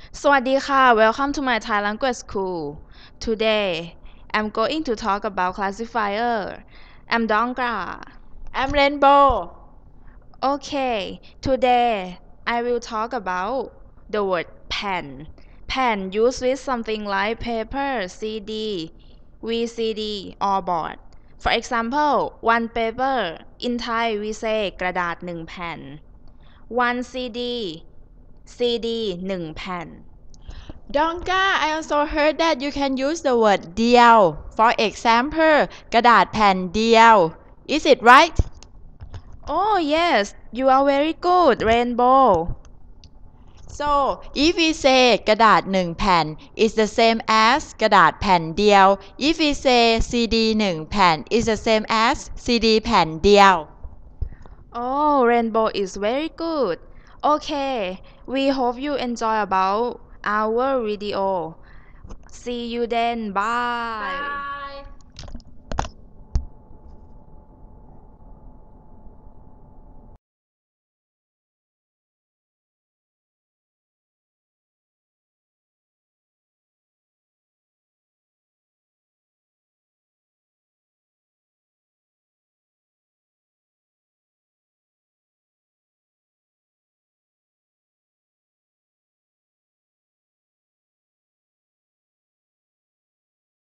สวัสดีค่ะ Welcome to my Thai language school. Today, I'm going to talk about classifier. I'm Dongkra. I'm Rainbow. Okay, today I will talk about the word pen. Pen used with something like paper, CD, VCD, or board. For example, one paper. In Thai, we say กระดาษหนึ่งแผ่น one CD หนึ่งแผ่น Donka, I also heard that you can use the word เดียว For example กระดาษแผ่นเดียว Is it right? Oh yes, you are very good, Rainbow. So if we say กระดาษหนึ่งแผ่น is the same as กระดาษแผ่นเดียว If we say CD หนึ่งแผ่น is the same as CD แผ่นเดียว Oh, Rainbow is very good. Okay, we hope you enjoy about our video. See you then. Bye.